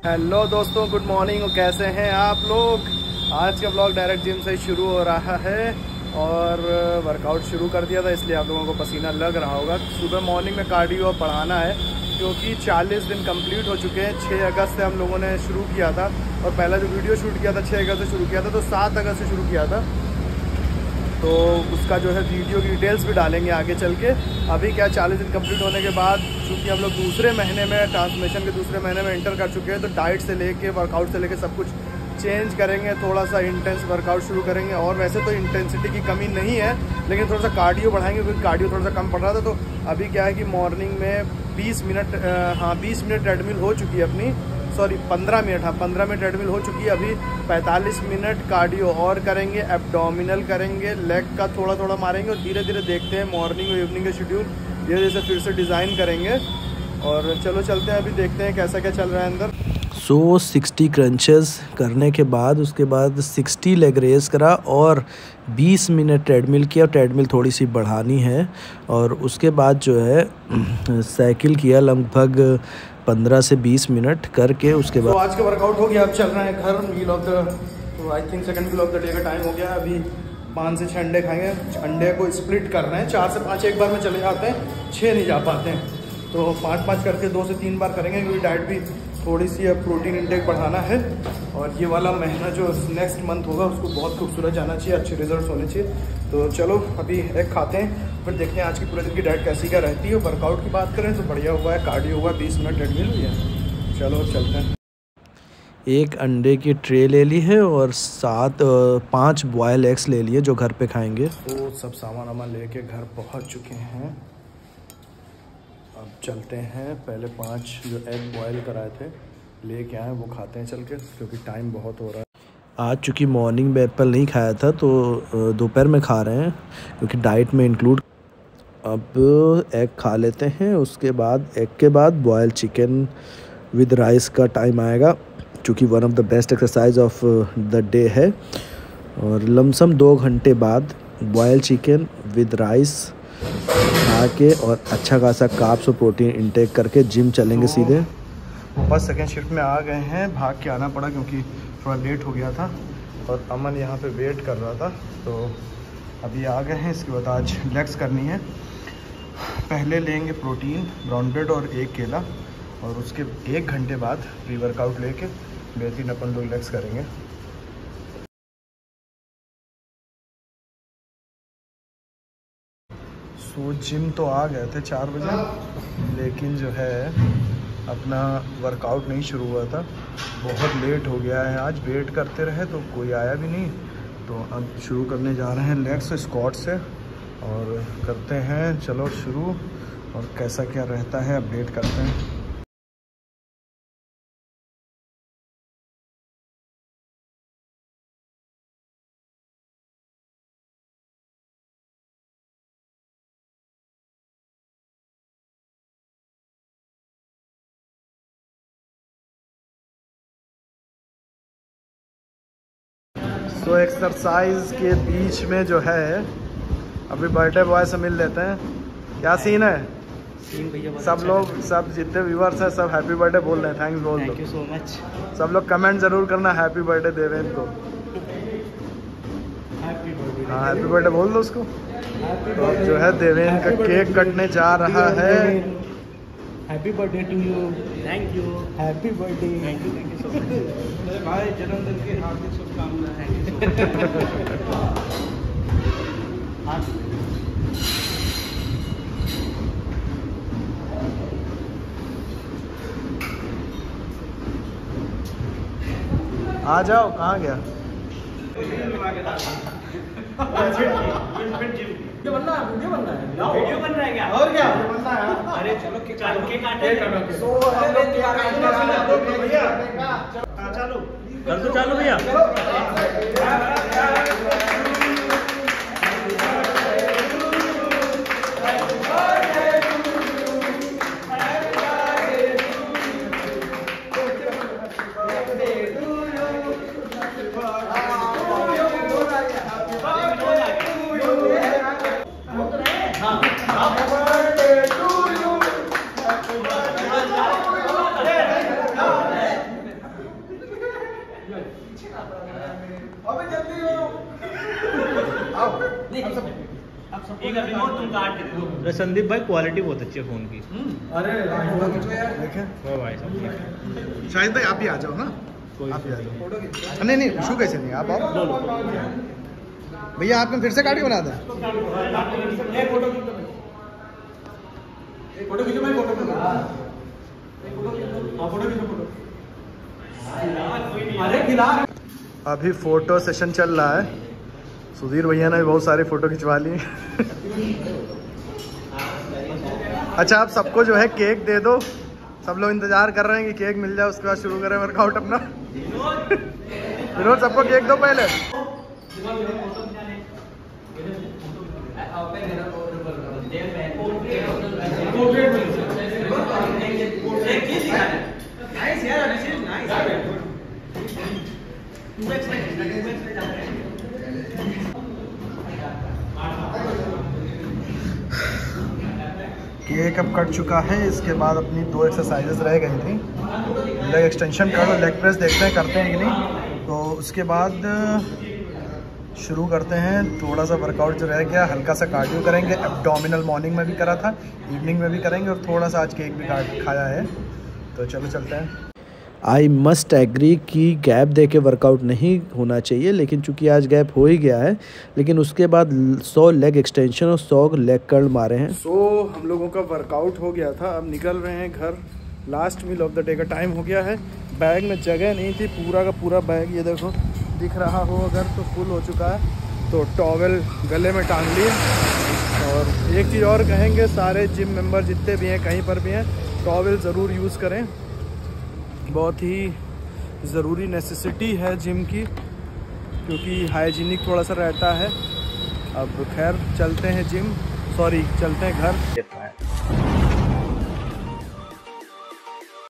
Hello दोस्तों, good morning. कैसे हैं आप लोग? आज का ब्लॉग डायरेक्ट जिम से शुरू हो रहा है और वर्कआउट शुरू कर दिया था, इसलिए आप लोगों को पसीना लग रहा होगा। सुबह मॉर्निंग में कार्डियो बढ़ाना है क्योंकि 40 दिन कंप्लीट हो चुके हैं। 6 अगस्त से हम लोगों ने शुरू किया था और पहला जो वीडियो शूट किया था 6 अगस्त से शुरू किया था, तो 7 अगस्त से शुरू किया था। तो उसका जो है वीडियो की डिटेल्स भी डालेंगे आगे चल के। अभी क्या 40 दिन कंप्लीट होने के बाद चूँकि हम लोग दूसरे महीने में, ट्रांसफॉर्मेशन के दूसरे महीने में एंटर कर चुके हैं, तो डाइट से लेके वर्कआउट से लेके सब कुछ चेंज करेंगे। थोड़ा सा इंटेंस वर्कआउट शुरू करेंगे और वैसे तो इंटेंसिटी की कमी नहीं है, लेकिन थोड़ा सा कार्डियो बढ़ाएंगे क्योंकि कार्डियो थोड़ा सा कम पड़ रहा था। तो अभी क्या है कि मॉर्निंग में 20 मिनट 20 मिनट ट्रेडमिल हो चुकी है अपनी, सॉरी 15 मिनट, 15 मिनट ट्रेडमिल हो चुकी है। अभी 45 मिनट कार्डियो और करेंगे, एब्डोमिनल करेंगे, लेग का थोड़ा थोड़ा मारेंगे और धीरे धीरे देखते हैं मॉर्निंग और इवनिंग का शेड्यूल धीरे धीरे फिर से डिज़ाइन करेंगे। और चलो चलते हैं, अभी देखते हैं कैसा क्या चल रहा है अंदर। 60 क्रंचेस करने के बाद उसके बाद 60 लेग रेस करा और 20 मिनट ट्रेडमिल किया। ट्रेडमिल थोड़ी सी बढ़ानी है और उसके बाद जो है साइकिल किया लगभग 15 से 20 मिनट करके। उसके बाद तो आज का वर्कआउट हो गया। अब चल रहे हैं घर। मील ऑफ द, तो I think second meal of the day का टाइम हो गया। अभी 5 से 6 अंडे खाएंगे। अंडे को स्प्लिट कर रहे हैं, 4 से 5 एक बार में चले जाते हैं, 6 नहीं जा पाते हैं, तो 5-5 करके 2 से 3 बार करेंगे क्योंकि डाइट भी थोड़ी सी अब प्रोटीन इंटेक बढ़ाना है। और ये वाला महीना जो नेक्स्ट मंथ होगा उसको बहुत खूबसूरत जाना चाहिए, अच्छे रिजल्ट्स होने चाहिए। तो चलो अभी एक खाते हैं, फिर देखते हैं आज की पूरे दिन की डाइट कैसी क्या रहती है। वर्कआउट की बात करें तो बढ़िया हुआ है, कार्डियो हुआ, 20 मिनट ट्रेडमिल हुई है। चलो चलते हैं। एक अंडे की ट्रे ले ली है और 5 बॉयल एग्स ले लिए जो घर पे खाएंगे। तो सब सामान वामान लेके घर पहुंच चुके हैं। अब चलते हैं, पहले 5 जो एग बॉयल कराए थे लेके आए, वो खाते हैं चल के, क्योंकि टाइम बहुत हो रहा है। आज चूँकि मॉर्निंग में एप्पल नहीं खाया था तो दोपहर में खा रहे हैं क्योंकि डाइट में इंक्लूड। अब एग खा लेते हैं, उसके बाद एग के बाद बॉयल चिकन विद राइस का टाइम आएगा, चूँकि one of the best exercise of the day है। और लमसम 2 घंटे बाद बॉयल चिकन विद राइस खा के और अच्छा खासा कार्ब्स और प्रोटीन इंटेक करके जिम चलेंगे सीधे। बस सेकेंड शिफ्ट में आ गए हैं, भाग के आना पड़ा क्योंकि थोड़ा लेट हो गया था और अमन यहाँ पे वेट कर रहा था। तो अभी आ गए हैं। इसके बाद आज लेग्स करनी है। पहले लेंगे प्रोटीन, ब्राउन ब्रेड और 1 केला, और उसके 1 घंटे बाद प्री वर्कआउट लेके बेहतरीन अपन लोग लेग्स करेंगे। सो जिम तो आ गए थे 4 बजे, लेकिन जो है अपना वर्कआउट नहीं शुरू हुआ था, बहुत लेट हो गया है। आज वेट करते रहे तो कोई आया भी नहीं, तो अब शुरू करने जा रहे हैं लेग्स स्क्वाट से और करते हैं। चलो शुरू, और कैसा क्या रहता है अपडेट करते हैं। तो एक्सरसाइज के बीच में जो है अभी बर्थडे बॉय से मिल लेते हैं। क्या सीन है? सब लोग, सब जितने व्यूअर्स हैं सब हैप्पी बर्थडे बोल रहे हैं। थैंक्स बोल दो। Thank you so much. सब लोग कमेंट जरूर करना हैप्पी बर्थडे देवेंद्र को। हाँ हैप्पी बर्थडे बोल दो उसको। तो जो है देवेंद्र का केक कटने जा रहा है। Happy birthday to you. Thank you. Happy birthday. Thank you so much भाई, जन्मदिन की हार्दिक शुभकामनाएं। Thank you so much. आ जाओ, कहाँ गया? वीडियो बन रहा है क्या? और क्या बनना है? अरे चलो के काटे। चालू भैया। संदीप भाई क्वालिटी बहुत अच्छी है फोन की। अरे देखें भाई साहब शाहिद भाई आप ही आ जाओ ना, आप ही आ जाओ। नहीं इशू कैसे नहीं, आप आओ भैया, आपने फिर से गाड़ी बना दें। अभी फोटो सेशन चल रहा है, सुधीर भैया ने भी बहुत सारी फोटो खिंचवा ली। अच्छा आप सबको जो है केक दे दो, सब लोग इंतजार कर रहे हैं कि केक मिल जाए, उसके बाद शुरू करें वर्कआउट अपना। विनोद सबको केक दो पहले। केक अब कट चुका है, इसके बाद अपनी 2 एक्सरसाइजेस रह गई थी। लेग एक्सटेंशन कर लो, लेग प्रेस देखते हैं करते हैं कि नहीं, तो उसके बाद शुरू करते हैं। थोड़ा सा वर्कआउट जो रह गया, हल्का सा कार्डियो करेंगे। एब्डोमिनल मॉर्निंग में भी करा था, इवनिंग में भी करेंगे, और थोड़ा सा आज केक भी खाया है। तो चलो चलते हैं। आई मस्ट एग्री कि गैप दे के वर्कआउट नहीं होना चाहिए, लेकिन चूंकि आज गैप हो ही गया है, लेकिन उसके बाद 100 लेग एक्सटेंशन और 100 लेग कर्ल मारे हैं। हम लोगों का वर्कआउट हो गया था, अब निकल रहे हैं घर। Last meal of the day का टाइम हो गया है। बैग में जगह नहीं थी, पूरा का पूरा बैग ये देखो दिख रहा हो अगर तो फुल हो चुका है, तो टॉवेल गले में टांग लिए। और एक चीज़ और कहेंगे, सारे जिम मेंबर जितने भी हैं कहीं पर भी हैं, टॉवेल ज़रूर यूज़ करें, बहुत ही ज़रूरी नेसेसिटी है जिम की, क्योंकि हाइजीनिक थोड़ा सा रहता है। अब खैर चलते हैं चलते हैं घर।